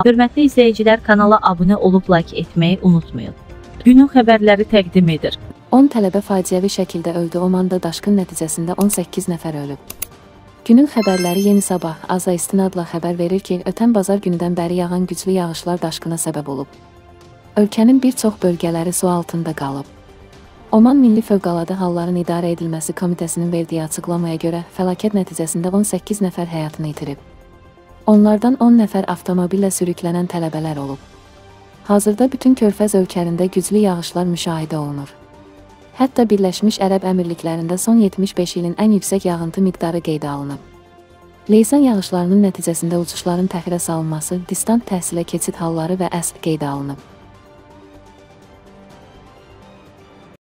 Hörmətli izləyicilər, kanala abunə olub like etməyi unutmayın. Günün xəbərləri təqdim edir. 10 tələbə faciəvi şəkildə öldü. Omanda daşqın nəticəsində 18 nəfər ölüb. Günün xəbərləri Yeni Sabah AZA istinadla xəbər verir ki, ötən bazar günündən bəri yağan güclü yağışlar daşqına səbəb olub. Ölkənin bir çox bölgələri su altında qalıb. Oman Milli Fövqəladə Halların İdarə Edilməsi Komitəsinin verdiyi açıqlamaya görə fəlakət nəticəsində 18 nəfər həyatını itirib. Onlardan 10 nəfər avtomobillə sürüklənən tələbələr olub. Hazırda bütün Körfəz ölkələrində güclü yağışlar müşahidə olunur. Hətta Birləşmiş Ərəb Əmirliklərində son 75 ilin ən yüksək yağıntı miqdarı qeydə alınıb. Leysan yağışlarının nəticəsində uçuşların təxirə salınması, distant təhsilə keçid halları və əsr qeydə alınıb.